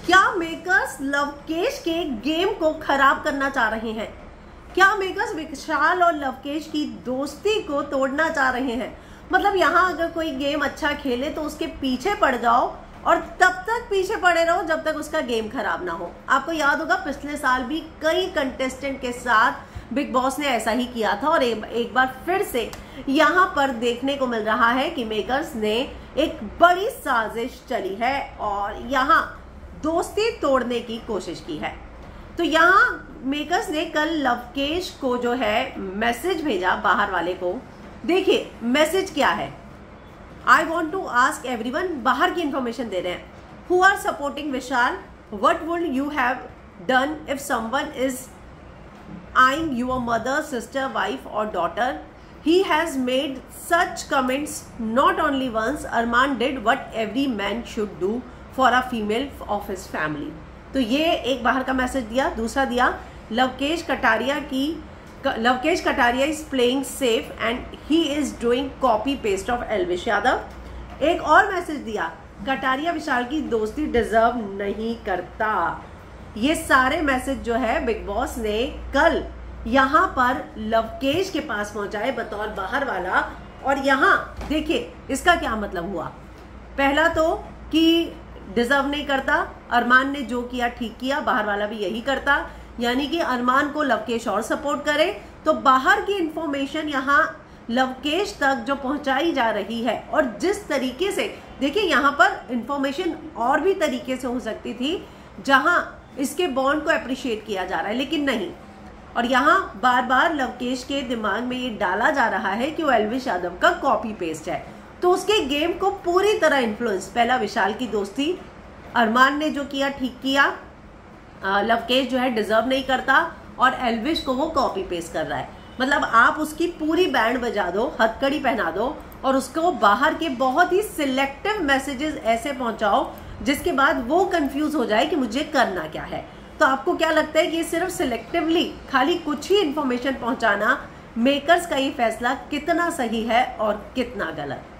क्या मेकर्स लवकेश के गेम को खराब करना चाह रहे हैं? क्या मेकर्स विशाल और लवकेश की दोस्ती को तोड़ना चाह रहे हैं? मतलब यहाँ अगर कोई गेम अच्छा खेले तो उसके पीछे पड़ जाओ और तब तक पीछे पड़े रहो जब तक उसका गेम खराब ना हो। आपको याद होगा पिछले साल भी कई कंटेस्टेंट के साथ बिग बॉस ने ऐसा ही किया था और एक बार फिर से यहाँ पर देखने को मिल रहा है कि मेकर्स ने एक बड़ी साजिश चली है और यहाँ दोस्ती तोड़ने की कोशिश की है। तो यहाँ मेकर्स ने कल लवकेश को जो है मैसेज भेजा बाहर वाले को। देखिए मैसेज क्या है। I want to ask everyone, बाहर की इंफॉर्मेशन दे रहे हैं, who are supporting Vishal, what would you have done if someone is eyeing your mother, sister, wife or daughter? He has made such comments not only once. Arman did what every man should do for a female of his family. तो ये एक बाहर का message दिया। दूसरा दिया Lovekesh Kataria is playing safe and he is doing copy paste of Elvish Yadav. एक और मैसेज दिया, कटारिया विशाल की दोस्ती डिजर्व नहीं करता। ये सारे मैसेज जो है बिग बॉस ने कल यहाँ पर लवकेश के पास पहुंचाए बतौर बाहर वाला। और यहाँ देखिए इसका क्या मतलब हुआ। पहला तो कि डिजर्व नहीं करता, अरमान ने जो किया ठीक किया, बाहर वाला भी यही करता, यानी कि अरमान को लवकेश और सपोर्ट करे। तो बाहर की इंफॉर्मेशन यहाँ लवकेश तक जो पहुंचाई जा रही है और जिस तरीके से, देखिए यहाँ पर इंफॉर्मेशन और भी तरीके से हो सकती थी जहां इसके बॉन्ड को अप्रिशिएट किया जा रहा है, लेकिन नहीं। और यहाँ बार बार लवकेश के दिमाग में ये डाला जा रहा है कि वो एल्विश यादव का कॉपी पेस्ट है। तो उसके गेम को पूरी तरह इन्फ्लुएंस, पहला विशाल की दोस्ती, अरमान ने जो किया ठीक किया, लवकेश जो है डिजर्व नहीं करता और एल्विश को वो कॉपी पेस्ट कर रहा है। मतलब आप उसकी पूरी बैंड बजा दो, हथकड़ी पहना दो और उसको बाहर के बहुत ही सिलेक्टिव मैसेजेस ऐसे पहुंचाओ जिसके बाद वो कंफ्यूज हो जाए कि मुझे करना क्या है। तो आपको क्या लगता है कि सिर्फ सिलेक्टिवली खाली कुछ ही इंफॉर्मेशन पहुंचाना, मेकर्स का ये फैसला कितना सही है और कितना गलत?